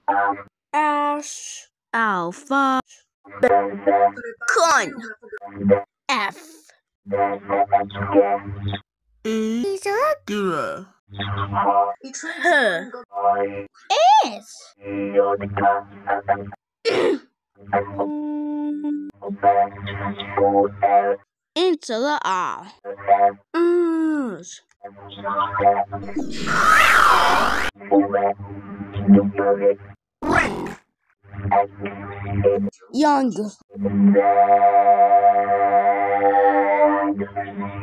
Ash, Alpha, Con, F, Irregular, H, S, into the R, young.